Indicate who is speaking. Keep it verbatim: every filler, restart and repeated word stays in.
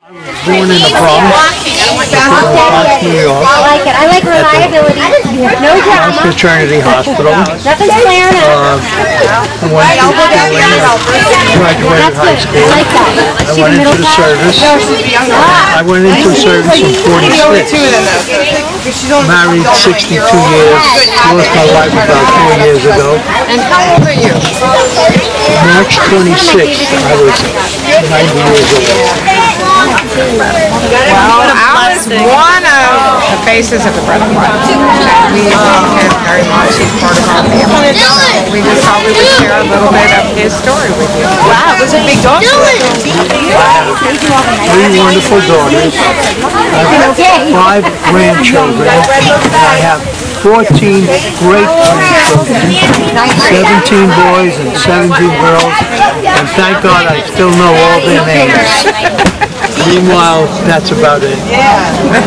Speaker 1: Born in the Bronx, Bronx, New York.
Speaker 2: I like it. I like reliability. No drama.
Speaker 1: Went to Trinity Hospital.
Speaker 2: Nothing's flaring up.
Speaker 1: Uh, went to graduated high school.
Speaker 2: I like that.
Speaker 1: I went into the service. I went into the service in forty-six. Married sixty-two years. Lost my wife about four years ago.
Speaker 3: And how old are you?
Speaker 1: March twenty-sixth, I was ninety years old.
Speaker 3: Well, I was one of the faces of the Brother Club. We love him very much. He's part of our family. So we just thought we would share a little bit of his story with you. Wow, it was a big dog show.
Speaker 1: Three wonderful daughters. I have five grandchildren. I have fourteen great grandchildren. seventeen boys and seventeen girls. And thank God I still know all their names. Meanwhile, that's about it.